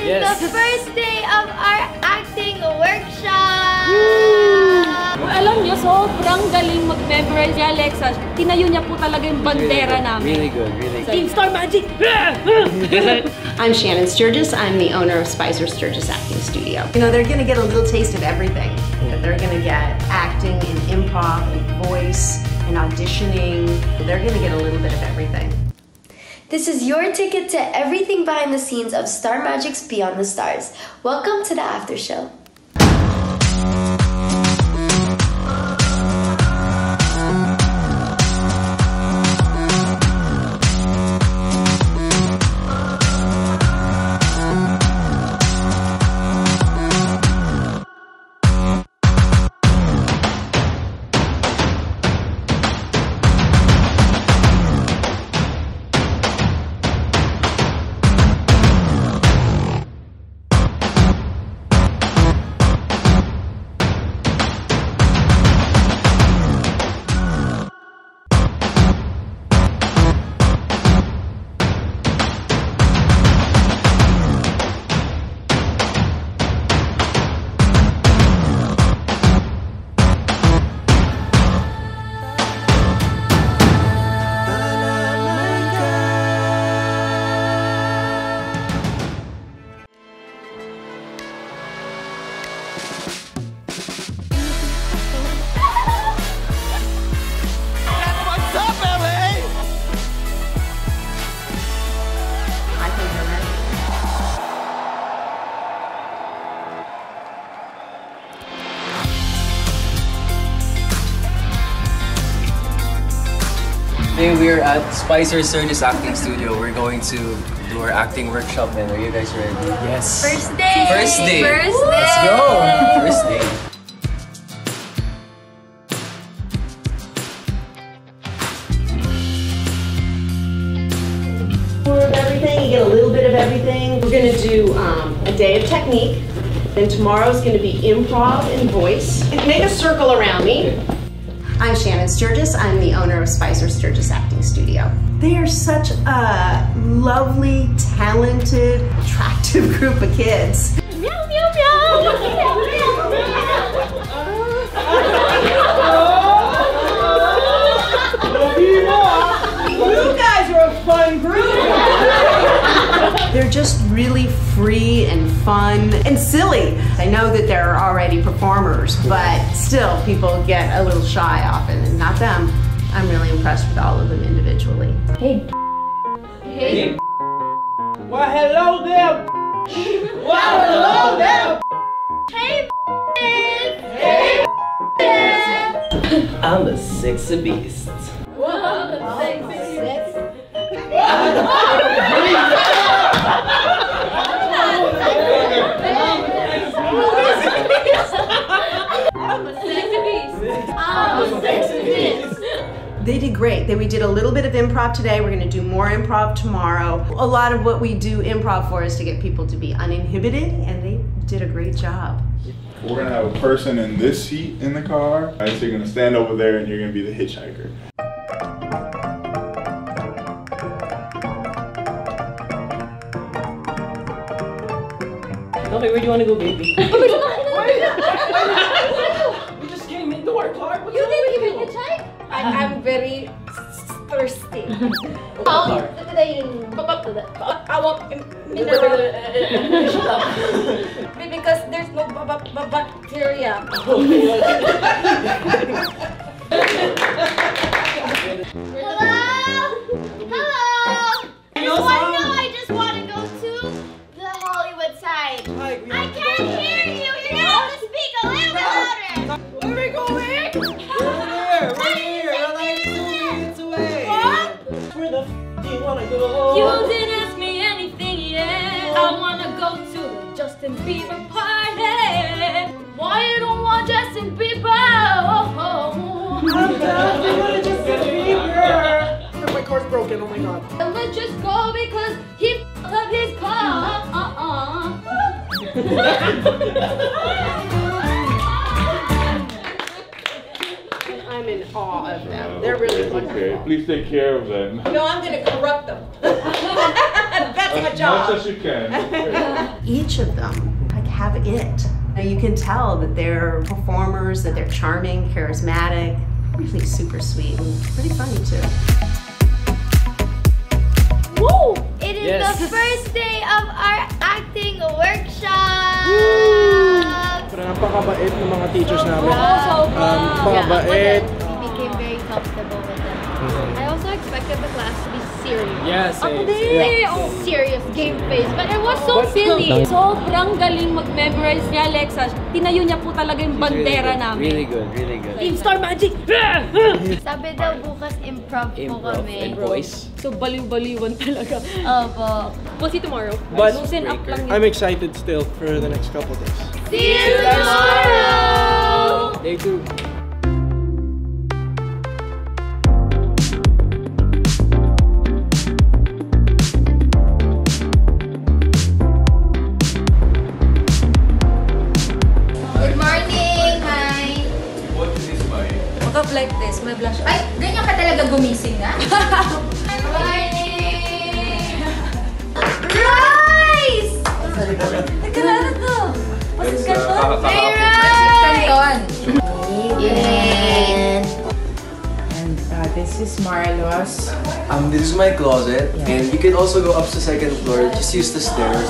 Yes. The first day of our acting workshop! Alam niyo, sobrang galing mag-memorize ni Alexa. Tinayo niya po talaga yung bandera namin. Really good, really good. Team Star Magic! I'm Shannon Sturgis. I'm the owner of Spicer Sturgis Acting Studio. You know, they're gonna get a little taste of everything. They're gonna get acting and improv and voice and auditioning. They're gonna get a little bit of everything. This is your ticket to everything behind the scenes of Star Magic's Beyond the Stars. Welcome to the after show. Today we're at Spicer Sturgis Acting Studio. We're going to do our acting workshop, man. Are you guys ready? Yes. First day! First day! First day! Let's go! First day. Of everything, you get a little bit of everything. We're gonna do a day of technique. Then tomorrow's gonna be improv and voice. Make a circle around me. I'm Shannon Sturgis. I'm the owner of Spicer Sturgis Acting Studio. They are such a lovely, talented, attractive group of kids. Meow, meow, meow! You guys are a fun group. They're just really free and fun and silly. I know that they're already performers, but still people get a little shy often, and not them. I'm really impressed with all of them individually. Hey. Hey. Well, hello there. Well, hello there. Hey, Hey. I'm a sexy beast. They did great. We did a little bit of improv today. We're gonna do more improv tomorrow. A lot of what we do improv for is to get people to be uninhibited, and they did a great job. We're gonna have a person in this seat in the car. So you're gonna stand over there and you're gonna be the hitchhiker. Okay, where do you want to go, baby? We just came into our car. What's you wrong didn't with even you? hitchhike? I'm very thirsty. Because there's no bacteria. Hello? I just want to go to the Hollywood side. I can't hear you. You're going to have to speak a little bit louder. Where are we going? We're here. We're like 2 minutes away. What? Where the f do you want to go? You didn't ask me anything yet. I wanna go to the Justin Bieber party. Why you don't want Justin Bieber? I'm down. We want to just be here. My car's broken. Oh my god. And let's just go because he f***ed up his car. I'm in awe of them. They're really wonderful. Okay, please take care of them. No, I'm going to corrupt them. That's my job. As much as you can. Each of them like have it. You can tell that they're performers, that they're charming, charismatic, really super sweet, and pretty funny too. Woo! It is Yes. the first day of our acting workshop! Napakabait ng mga teachers namin. Sobra. Mabait. We became very comfortable with them. I also expected the class to be serious. Yes. Hindi! Oh, Serious game face. But it was so silly. Sobrang galing mag-memorize niya, Alexa. Tinayo niya po talaga yung bandera namin. Really good, really good. Team Star Magic! Sabi daw bukas improv po kami. and voice. So, baliw-baliwan talaga. Opo. We'll see tomorrow. But Loosen up lang yun. I'm excited still for the next couple days. See you tomorrow! Day 2. Good morning! Hi! What is this by? Makeup like this, may blush. Ay, ganyan ka talaga gumising na? Good morning! Rice! Nagkalala to! Pasis Canton? Hey, Rice! Canton! And this is Marlos. This is my closet, and you can also go up to the second floor. Just use the stairs.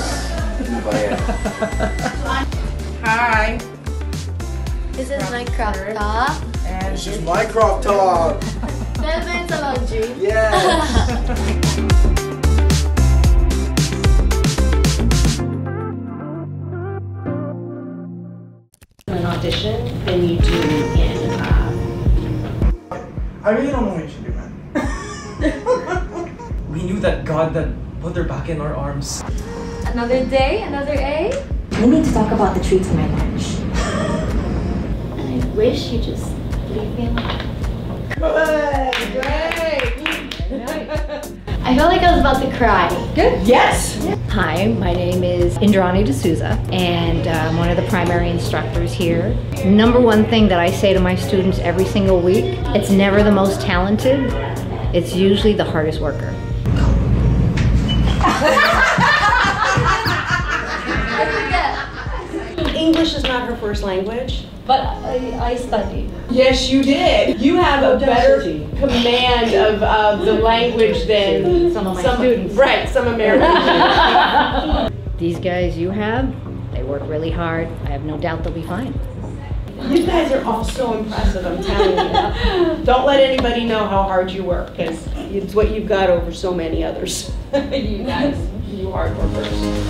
Hi. This is my crop top. And This is my crop top. Melvin's a laundry. Yes. An audition than you do in I really don't know what you should do, man. We knew that God that put her back in our arms. Another day, another A. We need to talk about the treats in my lunch. And I wish you just leave me alone. I felt like I was about to cry. Yes! Hi, my name is Indrani D'Souza, and I'm one of the primary instructors here. Number one thing that I say to my students every single week, it's never the most talented, it's usually the hardest worker. English is not her first language. But I studied. Yes, you did. You have a better command of the language than Some of my students. Right, some Americans. These guys you have, they work really hard. I have no doubt they'll be fine. You guys are all so impressive, I'm telling you. Don't let anybody know how hard you work, because it's what you've got over so many others. You guys, you hard workers.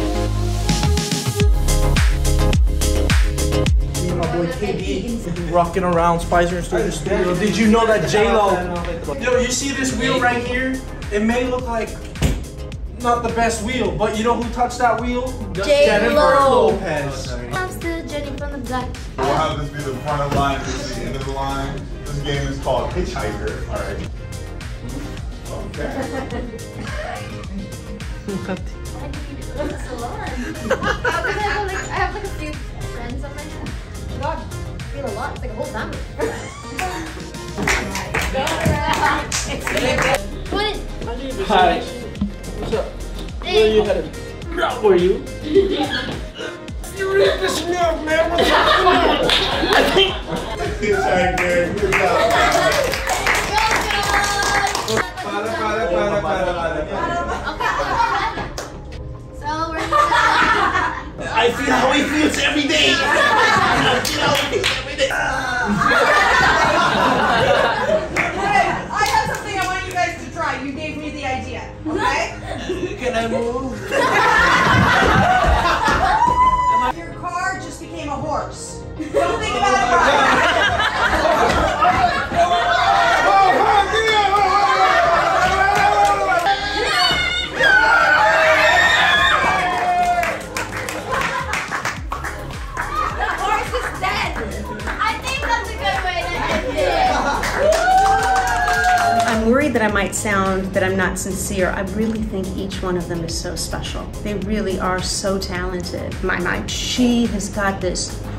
My boy KB rocking around Spicer and Studio Studio. Did you know that J-Lo? Yo, you see this wheel right here? It may look like not the best wheel, but you know who touched that wheel? Jennifer Lopez. I'm still Jenny from the block. We'll have this be the front of the line, this is the end of the line. This game is called Hitchhiker. Alright. Okay. I have like a few friends on my head. God, I feel a lot. It's like a whole family. What is? Hi. What's up? Where are you headed? Where are you? You really pissing me off, man. What's up? Hitchhiker. Good job. So we're I feel how he feels every day. I feel how he feels every day. Hey, I have something I want you guys to try. You gave me the idea, okay? Can I move? Your car just became a horse. Don't think about it right. I'm worried that I might sound that I'm not sincere. I really think each one of them is so special. They really are so talented. She has got this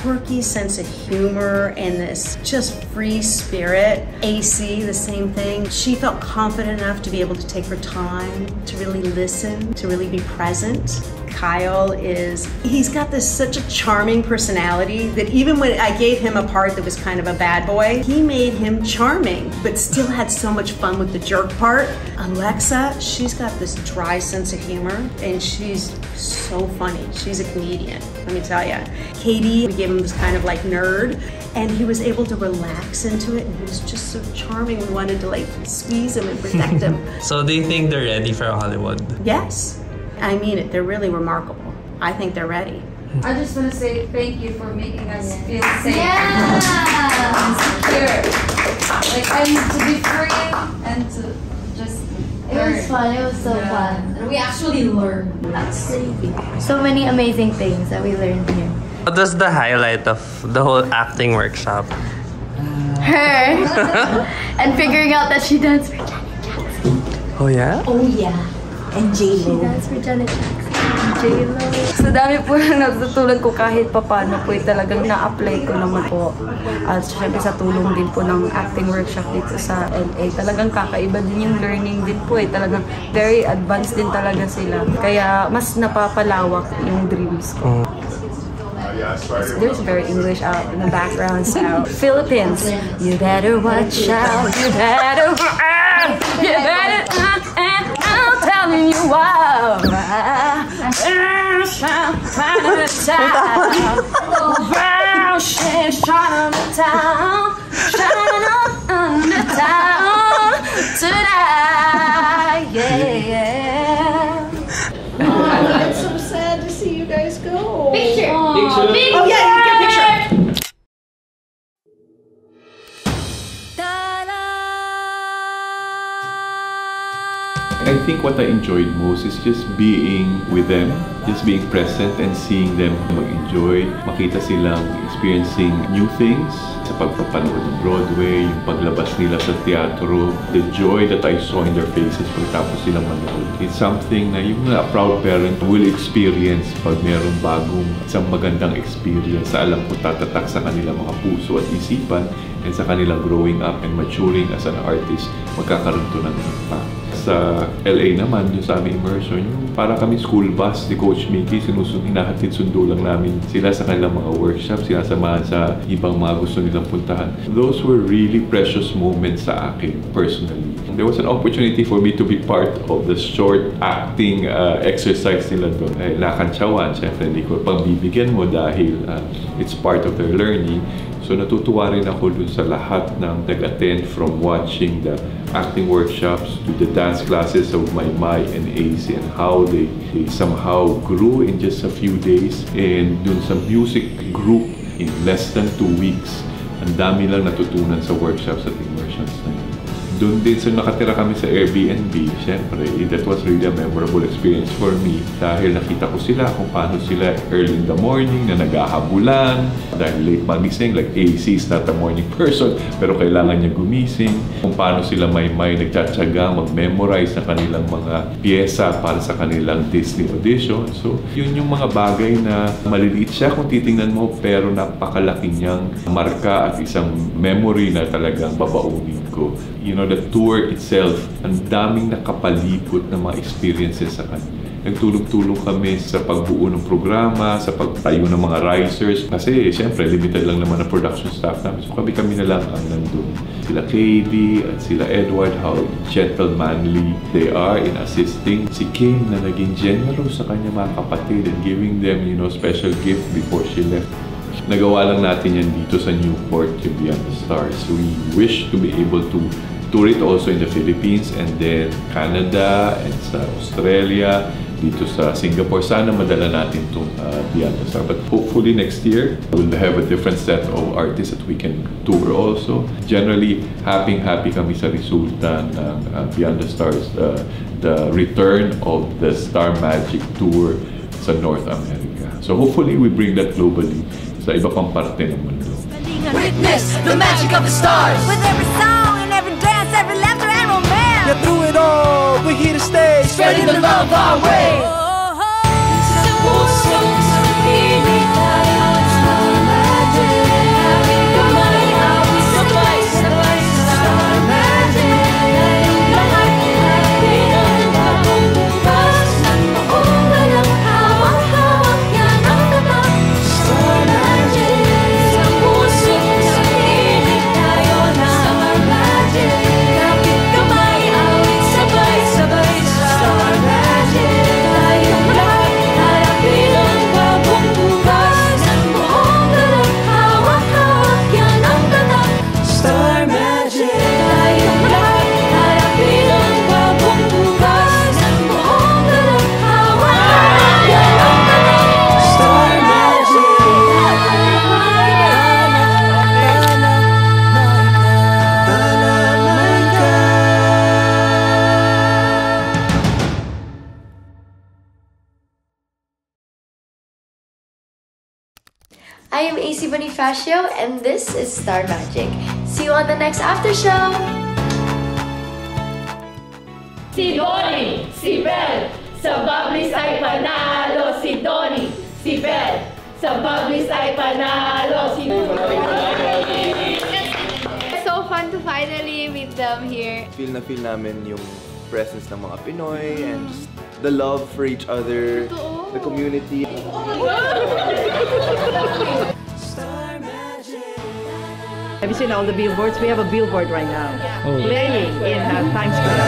quirky sense of humor and this just free spirit. AC, the same thing. She felt confident enough to be able to take her time, to really listen, to really be present. Kyle he's got such a charming personality that even when I gave him a part that was kind of a bad boy, he made him charming, but still had so much fun with the jerk part. Alexa, she's got this dry sense of humor, and she's so funny. She's a comedian, let me tell you. Katie, we gave him this kind of like nerd, and he was able to relax into it, and he was just so charming. We wanted to like squeeze him and protect him. So do you think they're ready for Hollywood? Yes. I mean it, they're really remarkable. I think they're ready. I just want to say thank you for making us feel safe and secure. Like, and to be free and to just It was fun. It was so fun. And we actually learned. That's crazy. So many amazing things that we learned here. What was the highlight of the whole acting workshop? Her and figuring out that she danced for Janet Jackson. Oh yeah? Oh yeah. And J-Lo. She danced for Janet Jackson. J-Lo. Sa dami po na natutunan ko kahit papano po talagang na-apply ko naman po. At syempre sa tulong din po ng acting workshop dito sa LA. Talagang kakaiba din yung learning din po Talagang very advanced din talaga sila. Kaya mas napapalawak yung dreams ko. There's very English out in the background, so Philippines. You better watch out. You better you better I'm telling you why. Brown shades shining on the town, shining on the town tonight. Yeah. Oh, it's so sad to see you guys go. Picture. Picture. Oh yeah, you get a picture. I think what I enjoyed most is just being with them, just being present and seeing them mag-enjoy, makita silang experiencing new things sa pagpapanood ng Broadway, yung paglabas nila sa teatro, the joy that I saw in their faces pagkatapos silang manood. It's something na yung a proud parent will experience pag merong bagong isang magandang experience na alam ko tatatak sa kanilang mga puso at isipan and sa kanilang growing up and maturing as an artist, magkakaroon to ng impact. Sa LA naman, yung sa aming immersion, yung para kami school bus ni Coach Mickey, hinahatid sundo lang namin sila sa kanilang mga workshops, sinasamahan sa ibang mga gusto nilang puntahan. Those were really precious moments sa akin, personally. There was an opportunity for me to be part of the short acting exercise nila doon. Nakantsawan, syempre hindi ko pang bibigyan mo dahil it's part of their learning. So natutuwa rin ako dun sa lahat ng nag-attend from watching the acting workshops to the dance classes of Maymay and AC and how they somehow grew in just a few days, and dun sa music group in less than 2 weeks. Ang dami lang natutunan sa workshops at immersions na yun. Doon din sa nakatira kami sa Airbnb, syempre, that was really a memorable experience for me dahil nakita ko sila kung paano sila early in the morning na naghahabulan dahil late magising, like AC is not a morning person pero kailangan niya gumising, kung paano sila may nagtsatsaga mag-memorize na kanilang mga pyesa para sa kanilang Disney audition. So yun yung mga bagay na maliliit siya kung titingnan mo pero napakalaki niyang marka at isang memory na talagang babaunin ko. You know, the tour itself, ang daming nakapalibot na mga experiences sa kanya. Nagtulong-tulong kami sa pagbuo ng programa, sa pagtayo ng mga risers. Kasi, siyempre, limited lang naman ang production staff namin. So, kami na lang ang nandun. Sila Katie at sila Edward, how gentlemanly they are in assisting. Si Kim na naging generous sa kanya mga kapatid and giving them, you know, special gift before she left. Nagawa lang natin yan dito sa Newport, yung Beyond the Stars. We wish to be able to tour it also in the Philippines and then Canada and sa Australia, dito sa Singapore. Sana madala natin itong Beyond the Stars. But hopefully next year, we'll have a different set of artists that we can tour also. Generally, happy kami sa resulta ng Beyond the Stars, the return of the Star Magic Tour sa North America. So hopefully, we bring that globally sa iba pang parte ng mundo. Witness the magic of the stars. With every song and every dance, every laughter and romance. Yeah, through it all, we're here to stay. Spreading the love our way. I am AC Bonifacio, and this is Star Magic. See you on the next after show! Si Donnie, si Belle, sa Bubblies ay panalo. Si Donnie, si Belle, sa Bubblies ay panalo. Si It's so fun to finally meet them here. Feel na feel namin yung presence ng mga Pinoy and just the love for each other, the community. Have you seen all the billboards? We have a billboard right now playing in Times Square.